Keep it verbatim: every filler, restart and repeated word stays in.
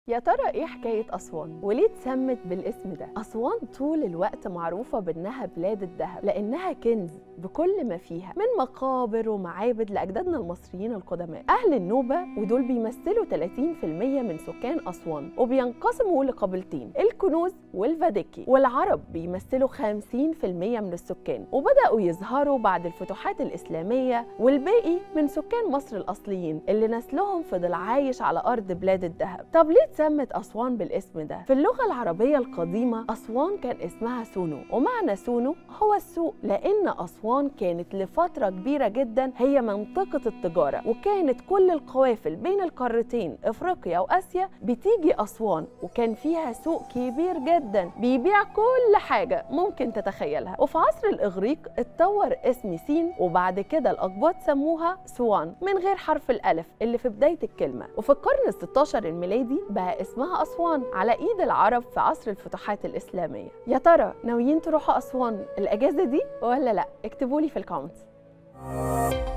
يا ترى ايه حكاية أسوان؟ وليه اتسمت بالاسم ده؟ أسوان طول الوقت معروفة بأنها بلاد الذهب لأنها كنز بكل ما فيها من مقابر ومعابد لأجدادنا المصريين القدماء. أهل النوبة ودول بيمثلوا ثلاثين بالمية من سكان أسوان وبينقسموا لقبيلتين الكنوز والفاديكي، والعرب بيمثلوا خمسين بالمية من السكان وبدأوا يظهروا بعد الفتوحات الإسلامية، والباقي من سكان مصر الأصليين اللي نسلهم فضل عايش على أرض بلاد الذهب. طب ليه اتسمت أسوان بالاسم ده؟ في اللغة العربية القديمة أسوان كان اسمها سونو، ومعنى سونو هو السوق، لأن أسوان كانت لفترة كبيرة جدا هي منطقة التجارة، وكانت كل القوافل بين القارتين إفريقيا وآسيا بتيجي أسوان، وكان فيها سوق كبير جدا بيبيع كل حاجة ممكن تتخيلها. وفي عصر الإغريق اتطور اسم سين، وبعد كده الأقباط سموها سوان من غير حرف الألف اللي في بداية الكلمة. وفي القرن الستاشر الميلادي بقى اسمها أسوان على إيد العرب في عصر الفتوحات الإسلامية. يا ترى ناويين تروحوا أسوان الأجازة دي ولا لأ؟ اكتبولي في الكومنتس.